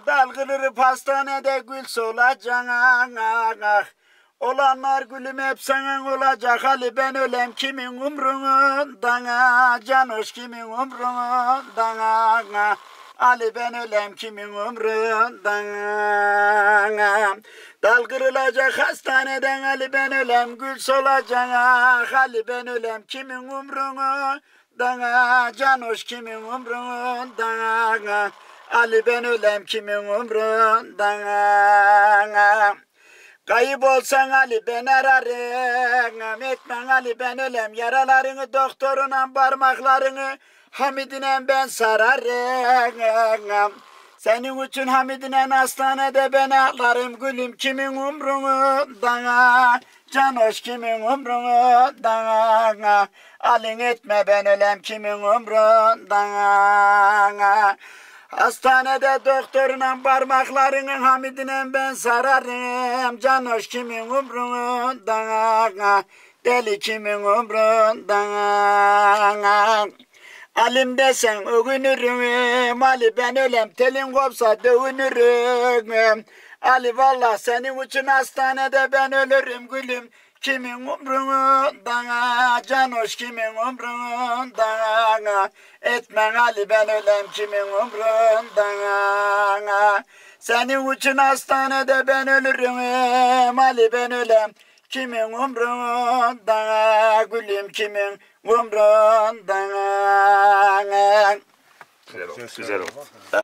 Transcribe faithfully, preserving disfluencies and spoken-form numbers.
Dalgılırı pastanede gül solacak. Olanlar gülüm hep senin olacak. Ali ben ölem kimin umrundan? Canoş kimin umrundan? Ali ben ölem kimin umrundan? Dal kırılacak hastaneden Ali ben ölem gül solacak. Ali ben ölem kimin umrundan? Canoş kimin umrundan? Ali ben ölem kimin umrundan? Kayıp olsan Ali ben ararım, etmen Ali ben ölem, yaralarını doktoruna parmaklarını Hamidine ben sararım. Senin için Hamidine hastanede ben ağlarım, gülüm kimin umrundan, canoş kimin umrundan, alın etme ben ölem kimin umrundan. Hastanede doktoruna parmaklarını Hamidine ben sararım. Canoş kimin umrundan, deli kimin umrundan. Alim desen övünürüm, Ali ben ölem telin kopsa dövünürüm. Ali vallahi senin için hastanede ben ölürüm gülüm. Kimin umrundan, canoş kimin umrundan, etmen Ali ben ölem kimin umrundan. Senin için hastanede ben ölürüm, Ali ben ölem kimin umrundan, gülüm kimin umrundan. Güzel oldu. Güzel oldu.